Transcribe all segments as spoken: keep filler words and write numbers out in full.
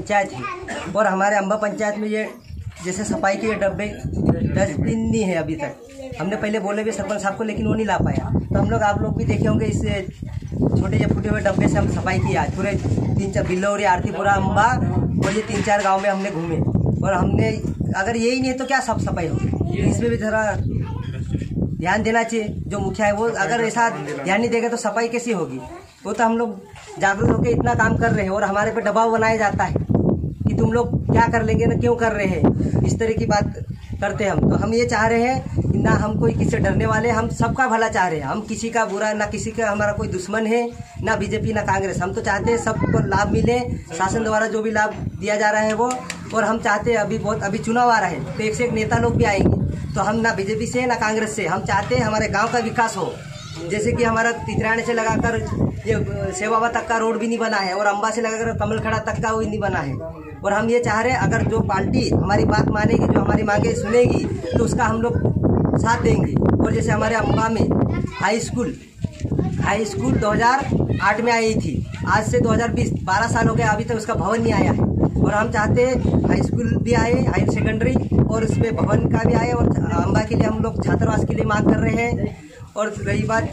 पंचायत है और हमारे अम्बा पंचायत में ये जैसे सफाई के डब्बे डस्टबिन नहीं है अभी तक। हमने पहले बोले भी सरपंच साहब को, लेकिन वो नहीं ला पाया। तो हम लोग आप लोग भी देखे होंगे इस छोटे या फूटे हुए डब्बे से हम सफाई किया। पूरे तीन चार बिल्लौरी, आरतीपुरा, अम्बा और ये तीन चार गांव में हमने घूमे और हमने अगर यही नहीं है तो क्या सब सफाई होगी। इसमें भी जरा ध्यान देना चाहिए जो मुखिया है वो। अगर ऐसा ध्यान नहीं देगा तो सफाई कैसी होगी। वो तो हम लोग जागरूक होकर इतना काम कर रहे हैं और हमारे पे दबाव बनाया जाता है कि तुम लोग क्या कर लेंगे ना, क्यों कर रहे हैं, इस तरह की बात करते हैं हम। तो हम ये चाह रहे हैं कि ना हम कोई किसी से डरने वाले, हम सबका भला चाह रहे हैं। हम किसी का बुरा ना, किसी का हमारा कोई दुश्मन है ना, बीजेपी ना कांग्रेस। हम तो चाहते हैं सबको लाभ मिले, शासन द्वारा जो भी लाभ दिया जा रहा है वो। और हम चाहते हैं अभी बहुत अभी चुनाव आ रहा है तो एक से एक नेता लोग भी आएंगे, तो हम ना बीजेपी से ना कांग्रेस से, हम चाहते हैं हमारे गाँव का विकास हो। जैसे कि हमारा तितराने से लगाकर ये सेवाबा तक का रोड भी नहीं बना है और अम्बा से लगाकर कमल खड़ा तक का वो नहीं बना है। और हम ये चाह रहे हैं अगर जो पार्टी हमारी बात मानेगी, जो हमारी मांगे सुनेगी, तो उसका हम लोग साथ देंगे। और जैसे हमारे अम्बा में हाई स्कूल हाई स्कूल दो हज़ार आठ में आई थी, आज से दो हज़ार बीस बारह साल हो गए, अभी तक उसका भवन नहीं आया है। और हम चाहते हैं हाई स्कूल भी आए, हायर सेकेंडरी, और उसमें भवन का भी आए। और अम्बा के लिए हम लोग छात्रावास के लिए मांग कर रहे हैं। और रही बात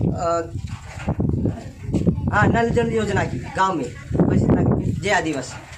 हाँ नल जल योजना की गांव में, बस इतना। जय आदिवासी।